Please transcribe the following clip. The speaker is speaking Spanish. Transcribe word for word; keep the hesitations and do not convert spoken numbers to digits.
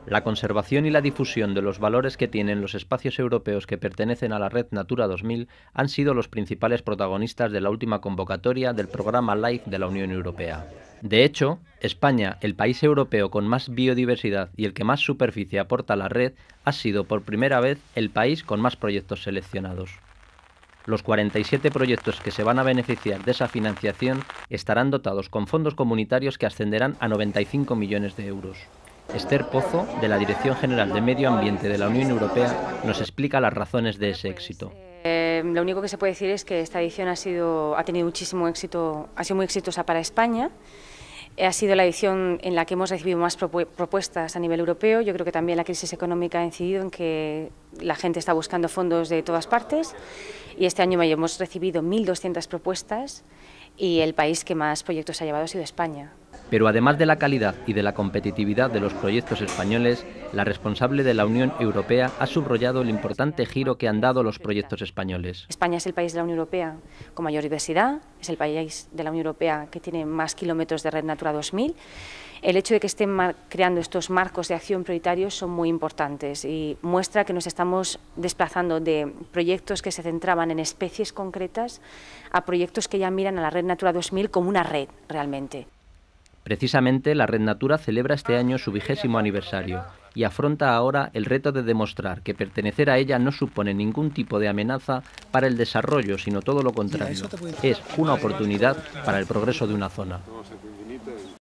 La conservación y la difusión de los valores que tienen los espacios europeos que pertenecen a la red Natura dos mil han sido los principales protagonistas de la última convocatoria del programa LIFE de la Unión Europea. De hecho, España, el país europeo con más biodiversidad y el que más superficie aporta a la red, ha sido por primera vez el país con más proyectos seleccionados. Los cuarenta y siete proyectos que se van a beneficiar de esa financiación estarán dotados con fondos comunitarios que ascenderán a noventa y cinco millones de euros. Esther Pozo, de la Dirección General de Medio Ambiente de la Unión Europea, nos explica las razones de ese éxito. Eh, lo único que se puede decir es que esta edición ha, sido, ha tenido muchísimo éxito, ha sido muy exitosa para España. Ha sido la edición en la que hemos recibido más propuestas a nivel europeo. Yo creo que también la crisis económica ha incidido en que la gente está buscando fondos de todas partes y este año hemos recibido mil doscientas propuestas y el país que más proyectos ha llevado ha sido España. Pero además de la calidad y de la competitividad de los proyectos españoles, la responsable de la Unión Europea ha subrayado el importante giro que han dado los proyectos españoles. España es el país de la Unión Europea con mayor diversidad, es el país de la Unión Europea que tiene más kilómetros de red Natura dos mil. El hecho de que estén creando estos marcos de acción prioritarios son muy importantes y muestra que nos estamos desplazando de proyectos que se centraban en especies concretas a proyectos que ya miran a la red Natura dos mil como una red realmente. Precisamente, la Red Natura celebra este año su vigésimo aniversario y afronta ahora el reto de demostrar que pertenecer a ella no supone ningún tipo de amenaza para el desarrollo, sino todo lo contrario. Es una oportunidad para el progreso de una zona.